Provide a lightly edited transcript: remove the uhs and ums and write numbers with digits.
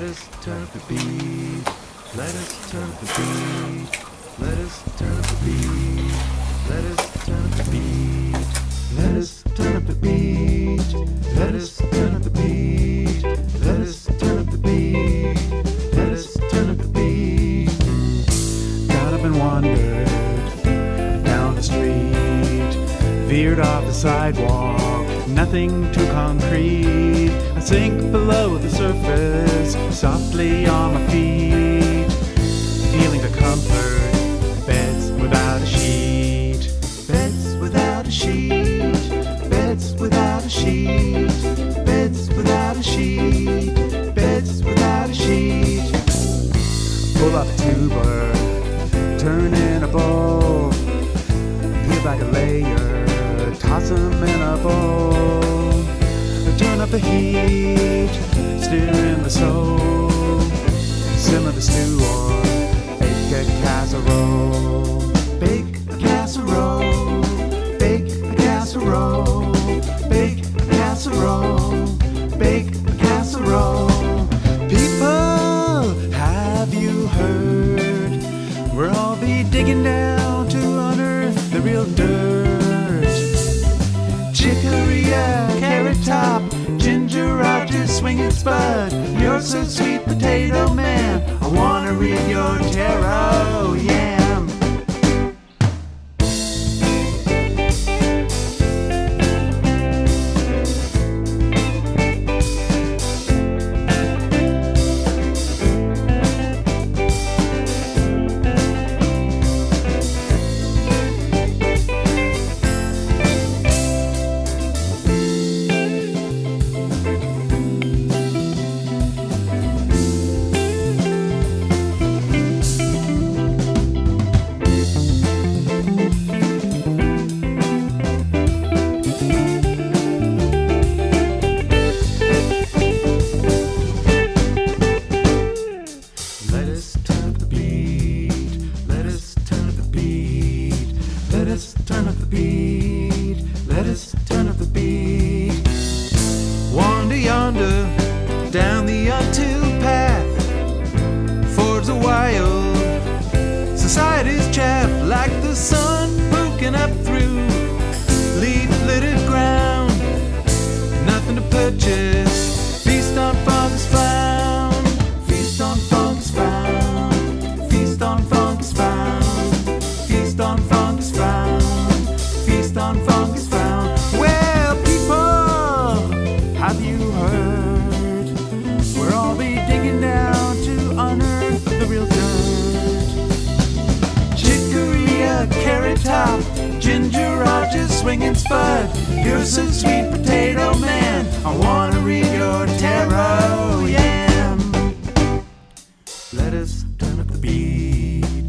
us turn up the beat. Let us turn up the beat. Let us turn up the beat. Let us turn up the beat. Let us turn up the beat. Let us turn up the beat. Let us turn up the beat. Let us turn up the beat. Got up and wandered down the street, veered off the sidewalk, nothing too concrete. I sink below the surface, softly on my feet, feeling the comfort, beds without a sheet. Beds without a sheet. Beds without a sheet. Beds without a sheet. Beds without a sheet. Pull up a tuber, turn in a bowl, peel back a layer, toss them in a bowl. Turn up the heat, stir in the soul, simmer the stew or bake a casserole. Bake a casserole, bake a casserole, bake a casserole, bake a casserole. People, have you heard? We'll all be digging down to unearth the real dirt. Chicory, carrot top, Ginger Rogers swinging spud. You're so sweet, potato man. I wanna read your tarot, yam. Ginger Rogers swinging spud. You're so sweet, potato man. I wanna read your tarot, yam. Let us turn up the beat.